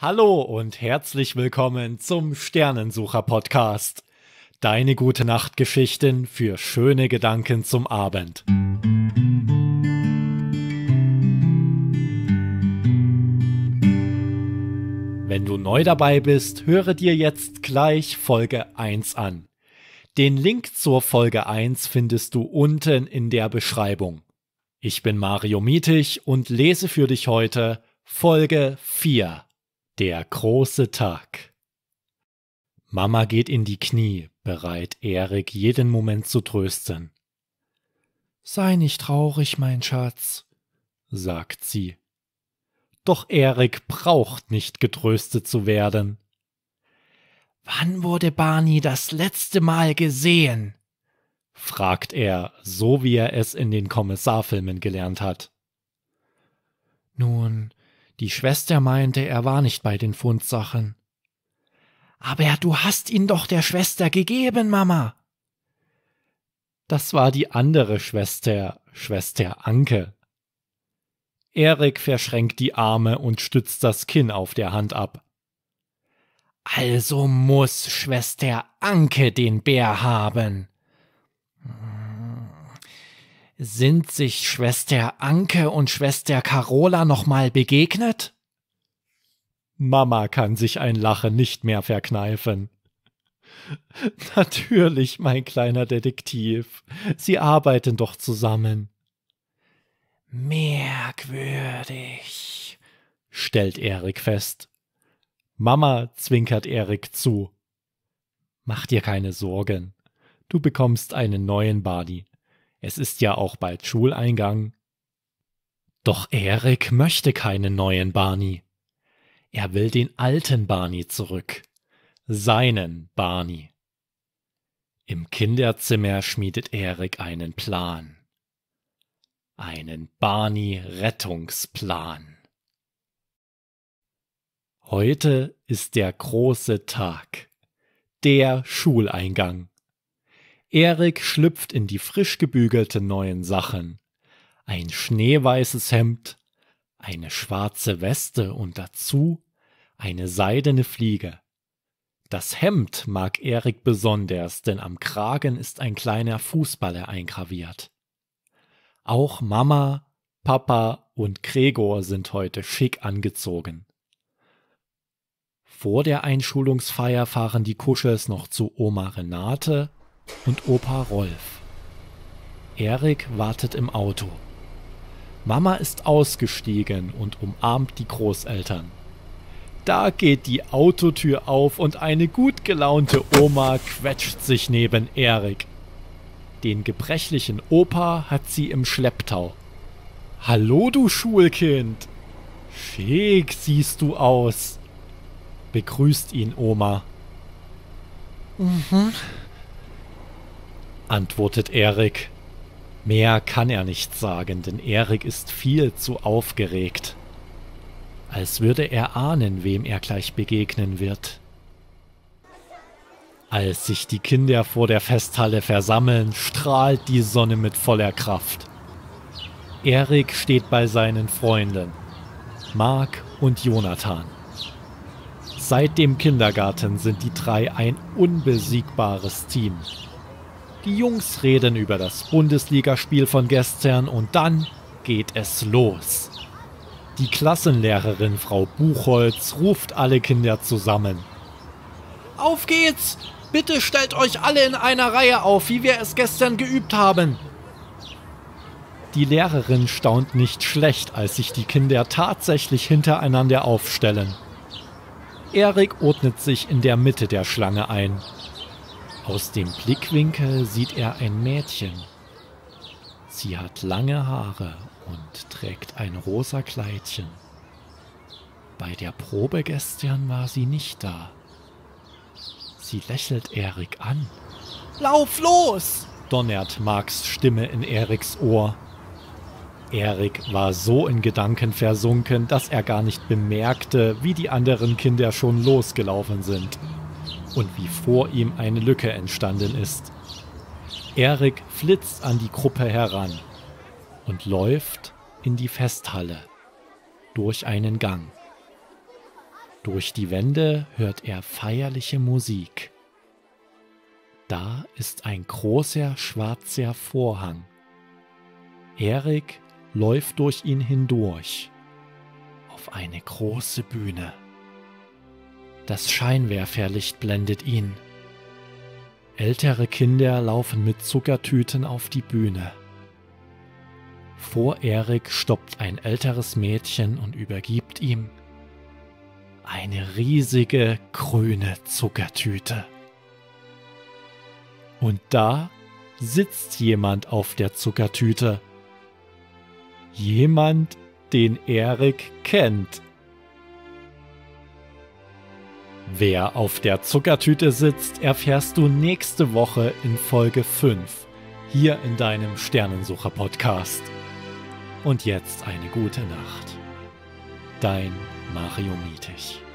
Hallo und herzlich willkommen zum Sternensucher-Podcast. Deine Gute-Nacht-Geschichten für schöne Gedanken zum Abend. Wenn du neu dabei bist, höre dir jetzt gleich Folge 1 an. Den Link zur Folge 1 findest du unten in der Beschreibung. Ich bin Mario Mietig und lese für dich heute Folge 4. Der große Tag. Mama geht in die Knie, bereit, Erik jeden Moment zu trösten. »Sei nicht traurig, mein Schatz«, sagt sie. Doch Erik braucht nicht getröstet zu werden. »Wann wurde Barney das letzte Mal gesehen?« fragt er, so wie er es in den Kommissarfilmen gelernt hat. »Nun, die Schwester meinte, er war nicht bei den Fundsachen.« »Aber du hast ihn doch der Schwester gegeben, Mama.« »Das war die andere Schwester, Schwester Anke.« Erik verschränkt die Arme und stützt das Kinn auf der Hand ab. »Also muss Schwester Anke den Bär haben. Sind sich Schwester Anke und Schwester Carola noch mal begegnet?« Mama kann sich ein Lachen nicht mehr verkneifen. »Natürlich, mein kleiner Detektiv. Sie arbeiten doch zusammen.« »Merkwürdig«, stellt Erik fest. Mama zwinkert Erik zu. »Mach dir keine Sorgen. Du bekommst einen neuen Barney. Es ist ja auch bald Schuleingang.« Doch Erik möchte keinen neuen Barney. Er will den alten Barney zurück. Seinen Barney. Im Kinderzimmer schmiedet Erik einen Plan. Einen Barney-Rettungsplan. Heute ist der große Tag. Der Schuleingang. Erik schlüpft in die frisch gebügelten neuen Sachen. Ein schneeweißes Hemd, eine schwarze Weste und dazu eine seidene Fliege. Das Hemd mag Erik besonders, denn am Kragen ist ein kleiner Fußballer eingraviert. Auch Mama, Papa und Gregor sind heute schick angezogen. Vor der Einschulungsfeier fahren die Kuschels noch zu Oma Renate und Opa Rolf. Erik wartet im Auto. Mama ist ausgestiegen und umarmt die Großeltern. Da geht die Autotür auf und eine gut gelaunte Oma quetscht sich neben Erik. Den gebrechlichen Opa hat sie im Schlepptau. »Hallo, du Schulkind! Schick siehst du aus«, begrüßt ihn Oma. »Mhm«, antwortet Erik. Mehr kann er nicht sagen, denn Erik ist viel zu aufgeregt. Als würde er ahnen, wem er gleich begegnen wird. Als sich die Kinder vor der Festhalle versammeln, strahlt die Sonne mit voller Kraft. Erik steht bei seinen Freunden, Mark und Jonathan. Seit dem Kindergarten sind die drei ein unbesiegbares Team. Die Jungs reden über das Bundesligaspiel von gestern und dann geht es los. Die Klassenlehrerin Frau Buchholz ruft alle Kinder zusammen. »Auf geht's! Bitte stellt euch alle in einer Reihe auf, wie wir es gestern geübt haben!« Die Lehrerin staunt nicht schlecht, als sich die Kinder tatsächlich hintereinander aufstellen. Erik ordnet sich in der Mitte der Schlange ein. Aus dem Blickwinkel sieht er ein Mädchen. Sie hat lange Haare und trägt ein rosa Kleidchen. Bei der Probe gestern war sie nicht da. Sie lächelt Erik an. »Lauf los!« donnert Marks Stimme in Eriks Ohr. Erik war so in Gedanken versunken, dass er gar nicht bemerkte, wie die anderen Kinder schon losgelaufen sind und wie vor ihm eine Lücke entstanden ist. Erik flitzt an die Gruppe heran und läuft in die Festhalle durch einen Gang. Durch die Wände hört er feierliche Musik. Da ist ein großer schwarzer Vorhang. Erik läuft durch ihn hindurch auf eine große Bühne. Das Scheinwerferlicht blendet ihn. Ältere Kinder laufen mit Zuckertüten auf die Bühne. Vor Erik stoppt ein älteres Mädchen und übergibt ihm eine riesige grüne Zuckertüte. Und da sitzt jemand auf der Zuckertüte. Jemand, den Erik kennt. Wer auf der Zuckertüte sitzt, erfährst du nächste Woche in Folge 5, hier in deinem Sternensucher-Podcast. Und jetzt eine gute Nacht. Dein Mario Mietig.